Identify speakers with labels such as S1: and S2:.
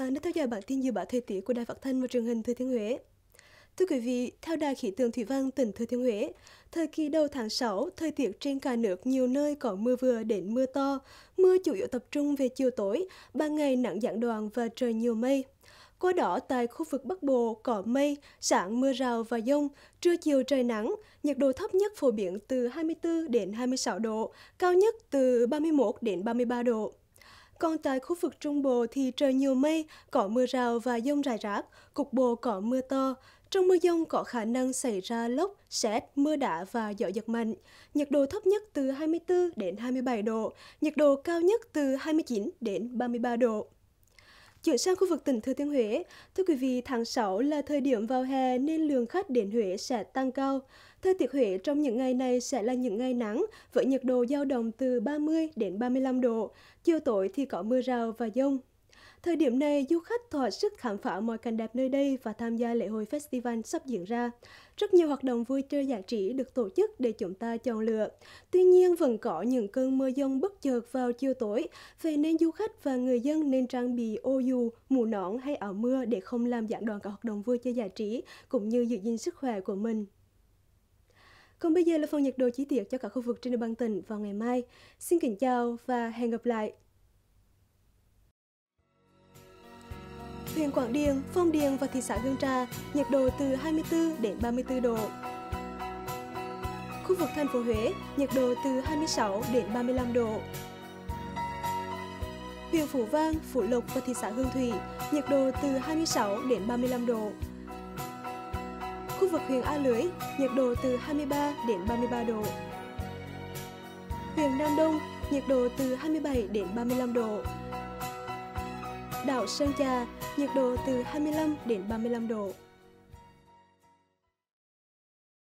S1: bạn đã theo dõi bản tin dự báo thời tiết của Đài Phát thanh và Truyền hình Thừa Thiên Huế. Thưa quý vị, theo Đài khí tượng thủy văn tỉnh Thừa Thiên Huế, thời kỳ đầu tháng 6, thời tiết trên cả nước nhiều nơi có mưa vừa đến mưa to, mưa chủ yếu tập trung về chiều tối, ban ngày nắng gián đoạn và trời nhiều mây. Qua đó, tại khu vực Bắc Bộ có mây, sáng mưa rào và dông, trưa chiều trời nắng, nhiệt độ thấp nhất phổ biến từ 24 đến 26 độ, cao nhất từ 31 đến 33 độ. Còn tại khu vực Trung Bộ thì trời nhiều mây, có mưa rào và dông rải rác, cục bộ có mưa to. Trong mưa dông có khả năng xảy ra lốc, sét, mưa đá và gió giật mạnh. Nhiệt độ thấp nhất từ 24 đến 27 độ, nhiệt độ cao nhất từ 29 đến 33 độ. Chuyển sang khu vực tỉnh Thừa Thiên Huế, thưa quý vị, tháng 6 là thời điểm vào hè nên lượng khách đến Huế sẽ tăng cao. Thời tiết Huế trong những ngày này sẽ là những ngày nắng với nhiệt độ dao động từ 30 đến 35 độ, chiều tối thì có mưa rào và dông. Thời điểm này, du khách thỏa sức khám phá mọi cảnh đẹp nơi đây và tham gia lễ hội festival sắp diễn ra. Rất nhiều hoạt động vui chơi giải trí được tổ chức để chúng ta chọn lựa. Tuy nhiên, vẫn có những cơn mưa dông bất chợt vào chiều tối, vậy nên du khách và người dân nên trang bị ô dù, mũ nón hay áo mưa để không làm gián đoạn các hoạt động vui chơi giải trí, cũng như giữ gìn sức khỏe của mình. Còn bây giờ là phần nhiệt độ chi tiết cho các khu vực trên địa bàn tỉnh vào ngày mai. Xin kính chào và hẹn gặp lại! Huyện Quảng Điền, Phong Điền và thị xã Hương Trà, nhiệt độ từ 24 đến 34 độ. Khu vực thành phố Huế, nhiệt độ từ 26 đến 35 độ. Huyện Phú Vang, Phú Lộc và thị xã Hương Thủy, nhiệt độ từ 26 đến 35 độ. Khu vực huyện A Lưới, nhiệt độ từ 23 đến 33 độ. Huyện Nam Đông, nhiệt độ từ 27 đến 35 độ. Đảo Sơn Trà, nhiệt độ từ 25 đến 35 độ.